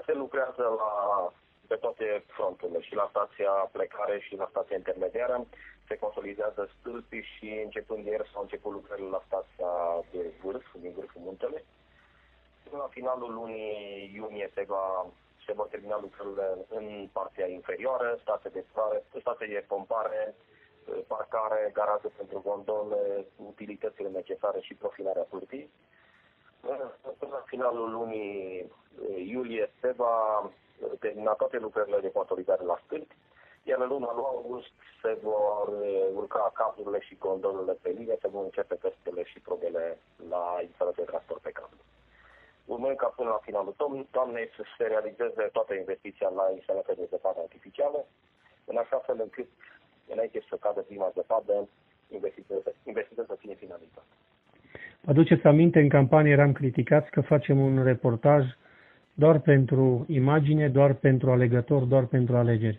se lucrează pe toate fronturile, și la stația plecare și la stația intermediară. Se consolidează stâlpii și începând de ieri s-au început lucrările la stația de vârf, din vârful muntelui. Până la finalul lunii iunie se vor termina lucrările în partea inferioară, stație de pompare, parcare, garaje pentru gondole, utilitățile necesare și profilarea pârtii. Până la finalul lunii iulie se va termina toate lucrările de consolidare la stâlpi, iar în luna lui august se vor urca cablurile și gondolele pe linie, se vor începe testele și probele la instalația de transport pe cablu. Urmând ca până la finalul toamnei să se realizeze toată investiția la instalația de zăpadă artificială, în așa fel încât, înainte să cadă prima zăpadă, investiția să fie finalizată. Vă aduceți aminte, în campanie eram criticați că facem un reportaj doar pentru imagine, doar pentru alegători, doar pentru alegeri.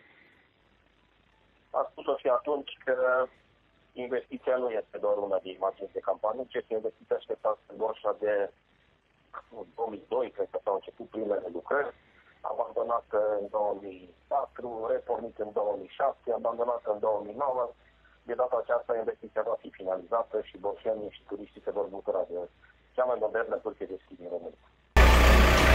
Am spus-o și atunci că investiția nu este doar una de imagine de campanie, ci este investiția așteptată în Borșa de 2002, cred că s-au început primele lucrări, abandonată în 2004, repornită în 2006, abandonată în 2009. De data aceasta, investiția va fi finalizată și borșenii și turiștii se vor bucura de cea mai modernă pârtie de schi din România.